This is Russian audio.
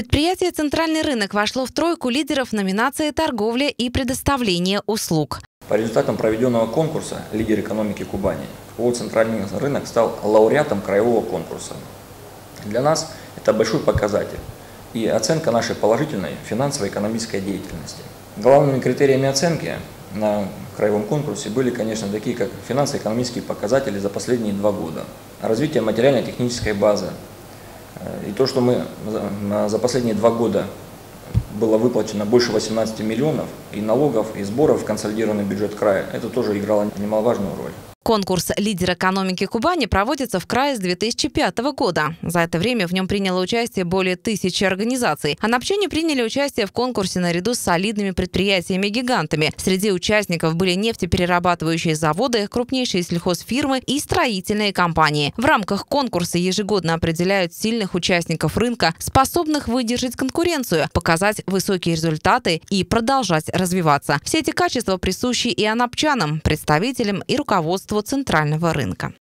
Предприятие «Центральный рынок» вошло в тройку лидеров номинации «Торговля и предоставление услуг». По результатам проведенного конкурса «Лидер экономики Кубани» ООО «Центральный рынок» стал лауреатом краевого конкурса. Для нас это большой показатель и оценка нашей положительной финансово-экономической деятельности. Главными критериями оценки на краевом конкурсе были, конечно, такие, как финансово-экономические показатели за последние 2 года, развитие материально-технической базы. И то, что мы за последние 2 года было выплачено больше 18 миллионов и налогов, и сборов в консолидированный бюджет края, это тоже играло немаловажную роль. Конкурс «Лидер экономики Кубани» проводится в крае с 2005 года. За это время в нем приняло участие более 1000 организаций. Анапчане приняли участие в конкурсе наряду с солидными предприятиями-гигантами. Среди участников были нефтеперерабатывающие заводы, крупнейшие сельхозфирмы и строительные компании. В рамках конкурса ежегодно определяют сильных участников рынка, способных выдержать конкуренцию, показать высокие результаты и продолжать развиваться. Все эти качества присущи и анапчанам, представителям и руководству Центрального рынка.